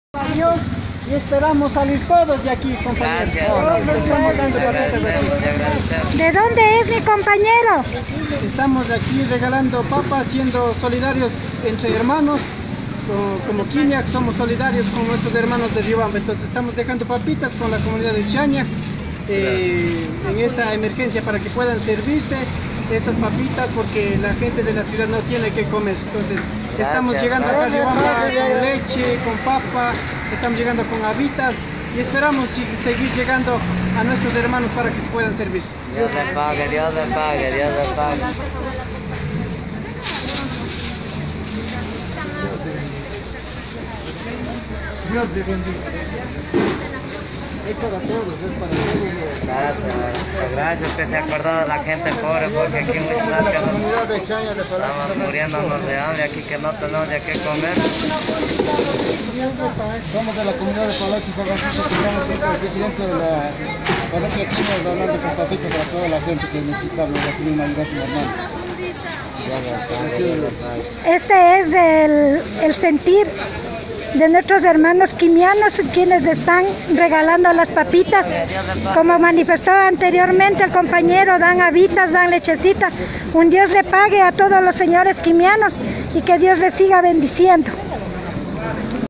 Adiós y esperamos salir todos de aquí, compañeros. Estamos dando papitas aquí. ¿De dónde es mi compañero? Estamos aquí regalando papas, siendo solidarios entre hermanos. Como Quimiac somos solidarios con nuestros hermanos de Riobamba. Entonces estamos dejando papitas con la comunidad de Chaña en esta emergencia para que puedan servirse estas papitas, porque la gente de la ciudad no tiene que comer. Entonces estamos llegando acá a Riobamba con leche, con papa, estamos llegando con habitas y esperamos seguir llegando a nuestros hermanos para que se puedan servir. Dios le pague, Dios le pague, Dios le pague. Dios te bendiga. Es para todos, es para todos. Gracias que se acordó de la gente pobre, porque aquí muchas veces estamos muriéndonos de hambre aquí, que no tenemos de qué comer. Somos de la comunidad de Palacio San Francisco, que estamos con el presidente de la parroquia aquí, donando con papitas para toda la gente que necesita recibir una ayuda normal. Este es el sentir de nuestros hermanos quimianos, quienes están regalando las papitas. Como manifestó anteriormente el compañero, dan habitas, dan lechecita. Un Dios le pague a todos los señores quimianos y que Dios les siga bendiciendo.